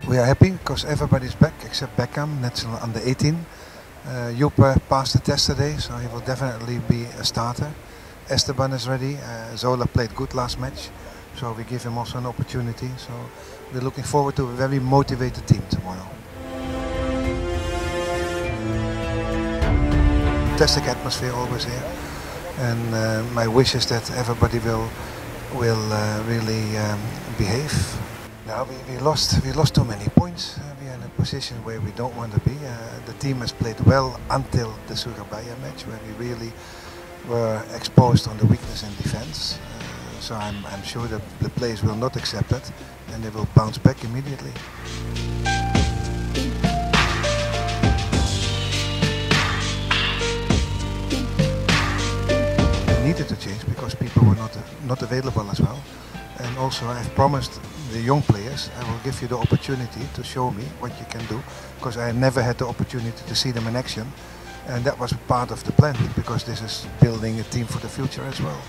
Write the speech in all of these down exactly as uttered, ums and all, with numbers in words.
We are happy because everybody's back except Beckham, national under eighteen. Uh, Joppe passed the test today, so he will definitely be a starter. Esteban is ready. Uh, Zola played good last match, so we give him also an opportunity. So we're looking forward to a very motivated team tomorrow. Fantastic atmosphere always here, and uh, my wish is that everybody will will uh, really um, behave. Now we, we lost we lost too many points. Uh, we are in a position where we don't want to be. Uh, the team has played well until the Surabaya match, where we really were exposed on the weakness in defense. Uh, so I'm, I'm sure that the players will not accept it, and they will bounce back immediately. We needed to change because people were not, not available as well. And also I've promised the young players, I will give you the opportunity to show me what you can do, because I never had the opportunity to see them in action. And that was part of the plan, because this is building a team for the future as well.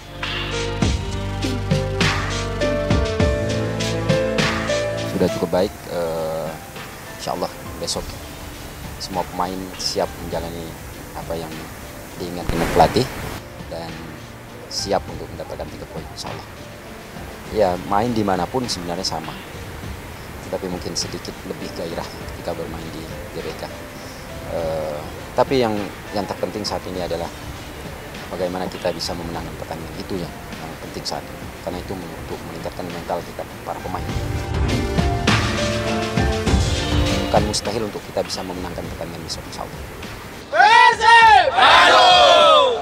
Sudah cukup baik, uh, insya Allah besok semua pemain siap menjalani apa yang diinginkan pelatih dan siap untuk mendapatkan tiga poin, insya Allah. Ya, main dimanapun sebenarnya sama, tapi mungkin sedikit lebih gairah ketika bermain di G B K. Uh, tapi yang yang terpenting saat ini adalah bagaimana kita bisa memenangkan pertandingan, itu yang, yang penting saat ini, karena itu untuk meningkatkan mental kita para pemain. Bukan mustahil untuk kita bisa memenangkan pertandingan besok, insya Allah.